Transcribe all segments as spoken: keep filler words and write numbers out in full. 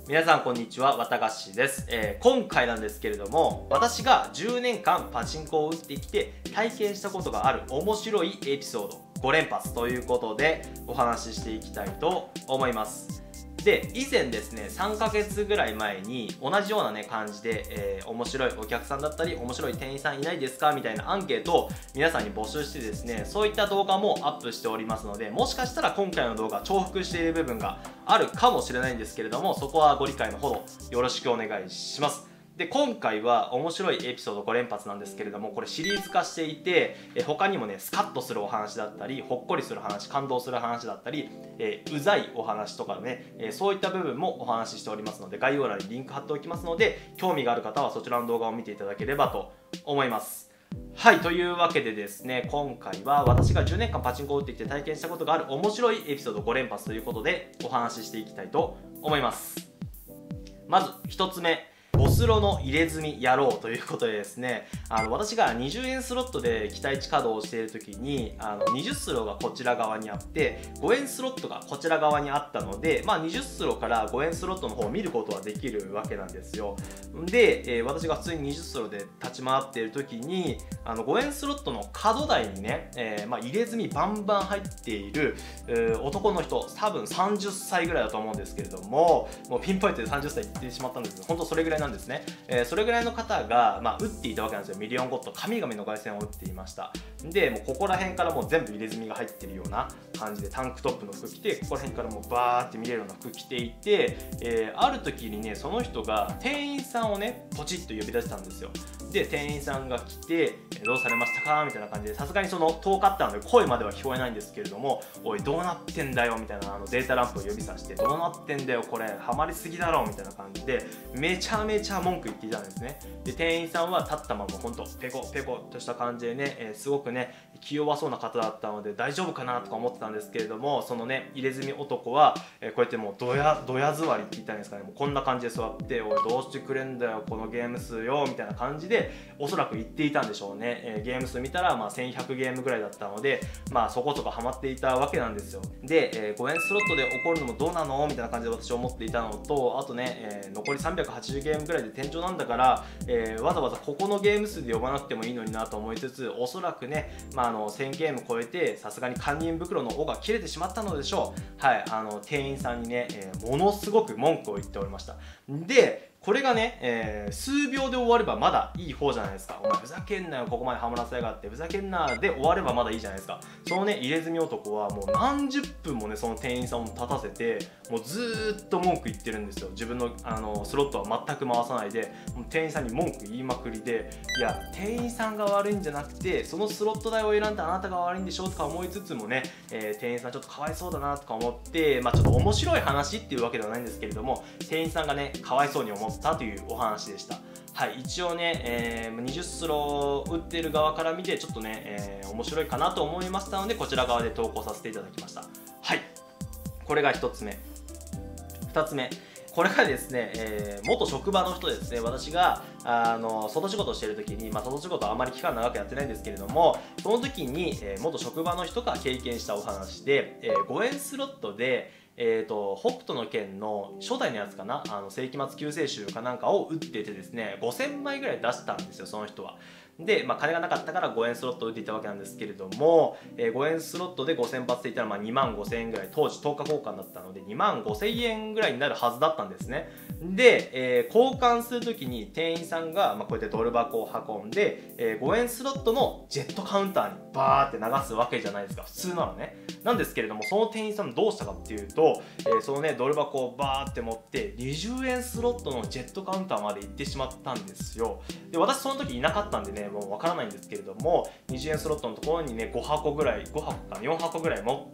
皆さんこんにちは、わたがしです、えー、今回なんですけれども、私がじゅうねんかんパチンコを打ってきて体験したことがある面白いエピソードご連発ということでお話ししていきたいと思います。で、以前ですね、さんかげつぐらい前に同じようなね感じで、えー、面白いお客さんだったり面白い店員さんいないですかみたいなアンケートを皆さんに募集してですね、そういった動画もアップしておりますので、もしかしたら今回の動画重複している部分があるかもしれないんですけれども、そこはご理解のほどよろしくお願いします。で、今回は面白いエピソードご連発なんですけれども、これシリーズ化していて、え他にもねスカッとするお話だったり、ほっこりする話、感動する話だったり、えー、うざいお話とかね、えー、そういった部分もお話ししておりますので、概要欄にリンク貼っておきますので、興味がある方はそちらの動画を見ていただければと思います。はい、というわけでですね、今回は私がじゅうねんかんパチンコを打ってきて体験したことがある面白いエピソードご連発ということでお話ししていきたいと思います。まずひとつめ、ボスロの入れ墨やろうということでですね、あの私がにじゅうえんスロットで期待値稼働をしている時に、あのにじゅうスロがこちら側にあってごえんスロットがこちら側にあったので、まあ、にじゅうスロからごえんスロットの方を見ることはできるわけなんですよ。で、えー、私が普通ににじゅうスロで立ち回っている時に、あのごえんスロットの角台にね、えーまあ、入れ墨バンバン入っている、えー、男の人、多分さんじゅっさいぐらいだと思うんですけれども、もうピンポイントでさんじゅっさい言ってしまったんですけど、本当それぐらいなんですね。えー、それぐらいの方が、まあ、打っていたわけなんですよ。ミリオンゴッド、神々の凱旋を打っていました。で、もうここら辺からもう全部入れ墨が入ってるような感じで、タンクトップの服着て、ここら辺からもうバーって見れるような服着ていて、えー、ある時にね、その人が店員さんをねポチッと呼び出したんですよ。で、店員さんが来て「どうされましたか?」みたいな感じで、さすがにその遠かったので声までは聞こえないんですけれども「おいどうなってんだよ」みたいな、あのデータランプを指さして「どうなってんだよこれハマりすぎだろ」みたいな感じでめちゃめちゃ文句言っていたんですね。で、店員さんは立ったままほんとペコペコとした感じでね、えー、すごくね気弱そうな方だったので大丈夫かなとか思ってたんですけれども、そのね入れ墨男は、えー、こうやってもうドヤドヤ座りって言ったんですかね、もうこんな感じで座って「おいどうしてくれんだよこのゲーム数よ」みたいな感じでおそらく言っていたんでしょうね。えー、ゲーム数見たらまあせんひゃくゲームぐらいだったので、まあそこそこハマっていたわけなんですよ。で、えー、ごえんスロットで起こるのもどうなのみたいな感じで私は思っていたのと、あとね、えー、残りさんびゃくはちじゅうゲームぐらいで天井なんだから、えー、わざわざここのゲーム数で呼ばなくてもいいのになと思いつつ、おそらくね、まあ、あのせんゲーム超えてさすがに堪忍袋の尾が切れてしまったのでしょう。はい、あの店員さんにね、えー、ものすごく文句を言っておりました。で、これがね、えー、数秒で終わればまだいい方じゃないですか。お前ふざけんなよここまでハマらせやがって、ふざけんなで終わればまだいいじゃないですか。そのね入れ墨男はもう何十分もねその店員さんを立たせて、もうずーっと文句言ってるんですよ。自分のあのスロットは全く回さないで、もう店員さんに文句言いまくりで、いや店員さんが悪いんじゃなくてそのスロット代を選んだあなたが悪いんでしょとか思いつつもね、えー、店員さんちょっとかわいそうだなとか思って、まあちょっと面白い話っていうわけではないんですけれども、店員さんがねかわいそうに思ったというお話でした。はい、一応ね、えー、にじゅうスロ打ってる側から見てちょっとね、えー、面白いかなと思いましたので、こちら側で投稿させていただきました。はい、これがひとつめ。ふたつめ、これがですね、えー、元職場の人ですね。私があの外仕事をしている時に、まあ、外仕事はあまり期間長くやってないんですけれども、その時に、えー、元職場の人が経験したお話で、えー、ごえんスロットでえーと、北斗の拳の初代のやつかな、あの世紀末救世主かなんかを打っててですね、ごせんまいぐらい出したんですよ、その人は。で、まあ、金がなかったからごえんスロットを打っていたわけなんですけれども、えー、ごえんスロットでごせん発でいったらまあにまんごせんえんぐらい、当時とおか交換だったのでにまんごせんえんぐらいになるはずだったんですね。で、えー、交換する時に店員さんが、まあ、こうやってドル箱を運んで、えー、ごえんスロットのジェットカウンターにバーって流すわけじゃないですか、普通なのね。なんですけれども、その店員さんどうしたかっていうと、えー、そのねドル箱をバーって持ってにじゅうえんスロットのジェットカウンターまで行ってしまったんですよ。で、私その時いなかったんでねもうわからないんですけれども、にじゅうえんスロットのところにねごはこぐらい、ごはこかよんはこぐらい持って、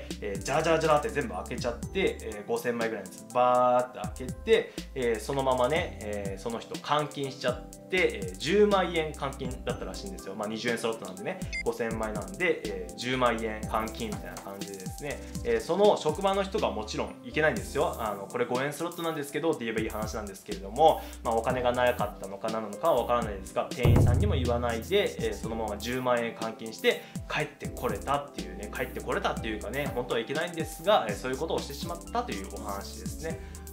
えー、ジャラジャラジャラって全部開けちゃって、えー、ごせんまいぐらいのやつバーって開けて、えー、そのままね、えー、その人監禁しちゃって、えー、じゅうまんえん監禁だったらしいんですよ。まあにじゅうえんスロットなんでねごせんまいなんで、えー、じゅうまんえん監禁みたいな感じでですね、えー、その職場の人がもちろんいけないんですよ。あのこれごえんスロットなんですけどって言えばいい話なんですけれども、まあ、お金がなかったのか何なのかは分からないですが、店員さんにも言わないで、えー、そのままじゅうまんえん監禁して帰ってこれたっていうね、帰ってこれたっていうかね、本当はいけないんですが、えー、そういうことをしてしまったというお話ですね。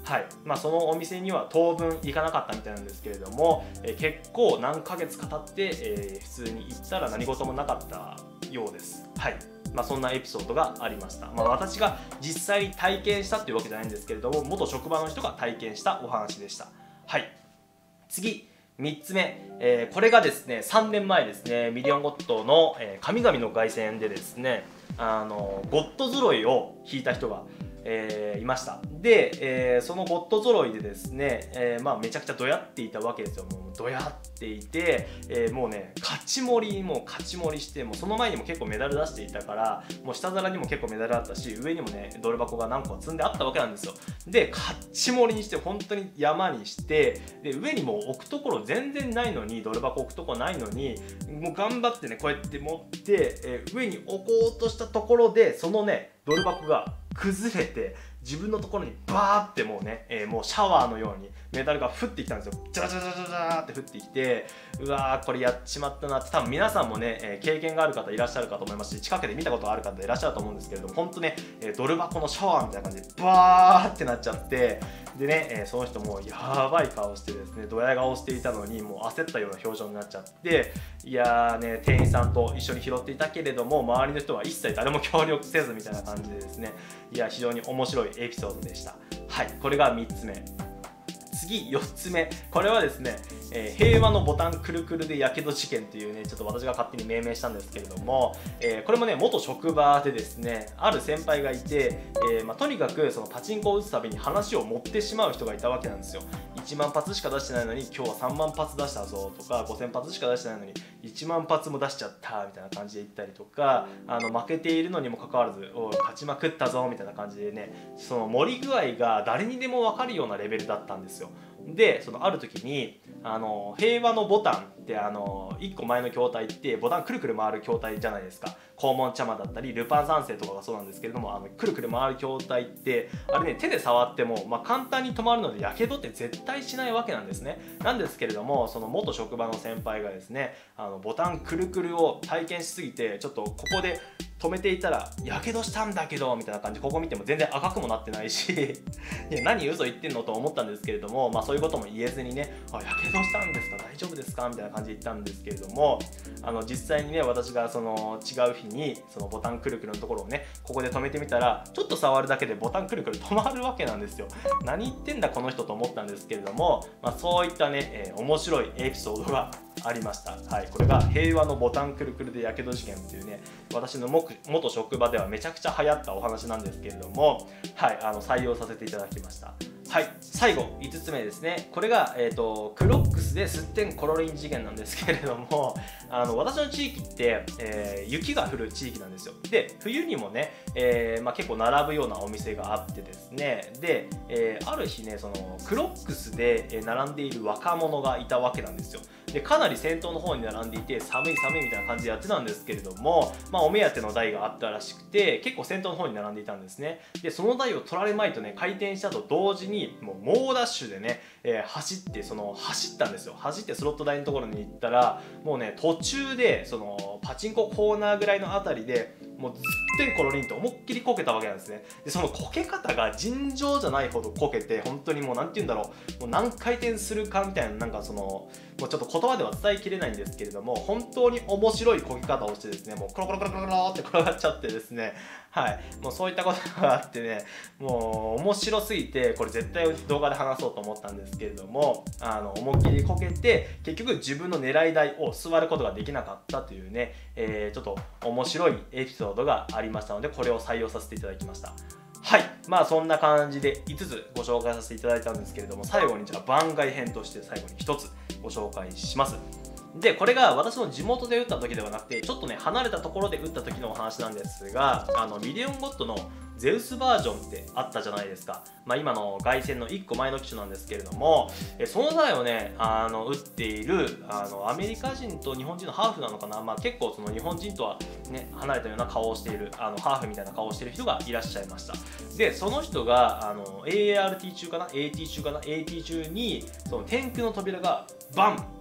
はいまあ、そのお店には当分行かなかったみたいなんですけれども、えー、結構何ヶ月か経って、えー、普通に行ったら何事もなかったようです。はいまあ、そんなエピソードがありました。まあ、私が実際に体験したっていうわけじゃないんですけれども、元職場の人が体験したお話でした。はい、次みっつめ、えー、これがですねさんねんまえですね、ミリオンゴッドの、えー、神々の凱旋でですね、あのゴッド揃いを引いた人がえー、いました。で、えー、そのゴッド揃いでですね、えーまあ、めちゃくちゃどやっていたわけですよ。もうどやっていて、えー、もうね勝ち盛りもう勝ち盛りして、もうその前にも結構メダル出していたから、もう下皿にも結構メダルあったし、上にもねドル箱が何個か積んであったわけなんですよ。で勝ち盛りにして本当に山にして、で上にもう置くところ全然ないのに、ドル箱置くところないのに、もう頑張ってねこうやって持って、えー、上に置こうとしたところで、そのねドル箱が崩れて自分のところにバーってもうね、えー、もうシャワーのようにメダルが降ってきたんですよ。ジャラジャラジャラジャラって降ってきて、うわーこれやっちまったなって、多分皆さんもね、えー、経験がある方いらっしゃるかと思いますし、近くで見たことがある方いらっしゃると思うんですけれども、本当ね、えー、ドル箱のシャワーみたいな感じでバーってなっちゃって、でね、えー、その人もやばい顔してですね、ドヤ顔していたのにもう焦ったような表情になっちゃって、いやーね店員さんと一緒に拾っていたけれども、周りの人は一切誰も協力せずみたいな感じでですね、いや非常に面白いエピソードでした。はい、これがみっつめ。次よっつめ、これはですね、えー、平和のボタンくるくるでやけど事件っていうね、ちょっと私が勝手に命名したんですけれども、えー、これもね元職場でですね、ある先輩がいて、えーまあ、とにかくそのパチンコを打つたびに話を持ってしまう人がいたわけなんですよ。いちまん発しか出してないのに今日はさんまん発出したぞとか、ごせん発しか出してないのにいちまん発も出しちゃったみたいな感じで言ったりとか、あの負けているのにもかかわらずおい勝ちまくったぞみたいな感じでね、その盛り具合が誰にでも分かるようなレベルだったんですよ。でそのある時にあの平和のボタンってあのいっこまえの筐体ってボタンくるくる回る筐体じゃないですか。黄門茶間だったりルパン三世とかがそうなんですけれども、あのくるくる回る筐体ってあれね手で触っても、まあ、簡単に止まるのでやけどって絶対しないわけなんですね。なんですけれども、その元職場の先輩がですね、あのボタンくるくるを体験しすぎて、ちょっとここで止めていたらやけどしたんだけどみたいな感じで、ここ見ても全然赤くもなってないしいや何嘘言ってんのと思ったんですけれども、まあ、そういうことも言えずにね、あやけどしたんですか大丈夫ですかみたいな感じで言ったんですけれども、あの実際にね私がその違う日にそのボタンくるくるのところをねここで止めてみたら、ちょっと触るだけでボタンくるくる止まるわけなんですよ。何言ってんだこの人と思ったんですけれども、まあ、そういったね、えー、面白いエピソードがありました。はい、これが平和のボタンくるくるでやけど事件っていうね、私の元職場ではめちゃくちゃ流行ったお話なんですけれども、はい、あの採用させていただきました。はい、最後いつつめですね。これが、えーと、クロックスですってんころりん事件なんですけれども、あの私の地域って、えー、雪が降る地域なんですよ。で冬にもね、えーまあ、結構並ぶようなお店があってですね、で、えー、ある日ねそのクロックスで並んでいる若者がいたわけなんですよ。でかなり先頭の方に並んでいて、寒い寒いみたいな感じでやってたんですけれども、まあ、お目当ての台があったらしくて結構先頭の方に並んでいたんですね。でその台を取られまいとね、開店したと同時にもう猛ダッシュでね、えー、走ってその走ったんですよ。走ってスロット台のところに行ったら、もうね途中でそのパチンココーナーぐらいのあたりでもうずってんころりんと思いっきりこけたわけなんですね。でそのこけ方が尋常じゃないほどこけて、本当にもう何て言うんだろう、もう何回転するかみたいな、なんかそのもうちょっと言葉では伝えきれないんですけれども、本当に面白いこけ方をしてですね、もうコロコロコロコロコロって転がっちゃってですね、はい、もうそういったことがあってね、もう面白すぎてこれ絶対動画で話そうと思ったんですけれども、あの思いっきりこけて結局自分の狙い台を座ることができなかったというね、えー、ちょっと面白いエピソードがありましたので、これを採用させていただきました。はい、まあそんな感じでいつつご紹介させていただいたんですけれども、最後にじゃあ番外編として最後にひとつご紹介します。でこれが私の地元で打った時ではなくて、ちょっとね離れたところで打った時のお話なんですが、あのミリオンゴッドのゼウスバージョンってあったじゃないですか。まあ、今の凱旋のいっこまえの機種なんですけれども、えその台をねあの打っているあのアメリカ人と日本人のハーフなのかな、まあ、結構その日本人とは、ね、離れたような顔をしている、あのハーフみたいな顔をしている人がいらっしゃいました。でその人があの エーアールティー 中かな エーティー 中かな エーティー 中にその天空の扉がバンっ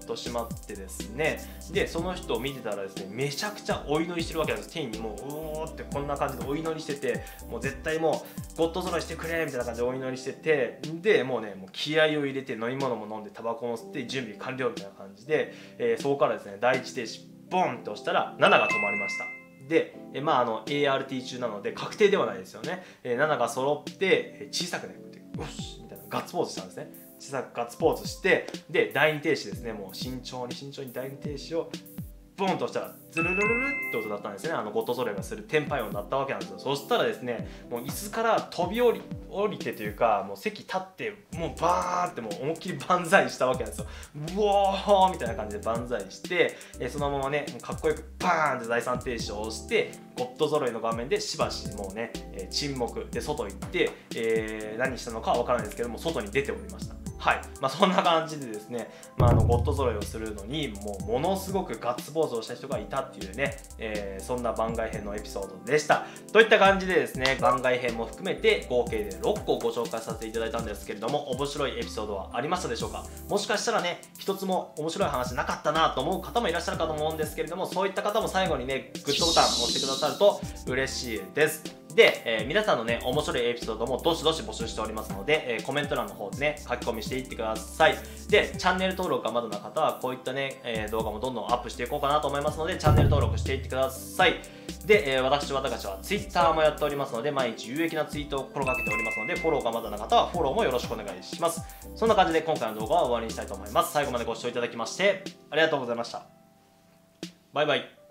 としまってですね、でその人を見てたらですね、めちゃくちゃお祈りしてるわけなんです。天にもううおーってこんな感じでお祈りしてて、もう絶対もうゴッド揃いしてくれみたいな感じでお祈りしてて、でもうねもう気合を入れて飲み物も飲んでタバコも吸って準備完了みたいな感じで、えー、そこからですね第一停止ボンって押したらななが止まりました。で、えまああの エーアールティー 中なので確定ではないですよね。えー、ななが揃って、えー、小さくねこうやってよしみたいなガッツポーズしたんですね。小さくガッツポーズして、で第二停止ですね、もう慎重に慎重に第二停止をボンとしたらズルルルルって音だったんですね。あのゴッド揃いがするテンパイ音だったわけなんですよ。そしたらですね、もう椅子から飛び降り降りてというか、もう席立ってもうバーってもう思いっきり万歳したわけなんですよ。うおーみたいな感じで万歳して、えそのままねもうかっこよくバーンって第三停止を押して、ゴッド揃いの画面でしばしもうね、えー、沈黙で外行って、えー、何したのかは分からないですけども外に出ておりました。はい、まあ、そんな感じでですね、まあ、あのゴッド揃いをするのにもうものすごくガッツポーズをした人がいたっていうね、えー、そんな番外編のエピソードでした。といった感じでですね、番外編も含めて合計でろっこご紹介させていただいたんですけれども、面白いエピソードはありましたでしょうか。もしかしたらね一つも面白い話なかったなと思う方もいらっしゃるかと思うんですけれども、そういった方も最後にねグッドボタンを押してくださると嬉しいです。で、えー、皆さんのね面白いエピソードもどしどし募集しておりますので、えー、コメント欄の方でね書き込みしていってください。でチャンネル登録がまだの方はこういったね、えー、動画もどんどんアップしていこうかなと思いますので、チャンネル登録していってください。で、えー、私わたかしは Twitter もやっておりますので、毎日有益なツイートを心がけておりますので、フォローがまだの方はフォローもよろしくお願いします。そんな感じで今回の動画は終わりにしたいと思います。最後までご視聴いただきましてありがとうございました。バイバイ。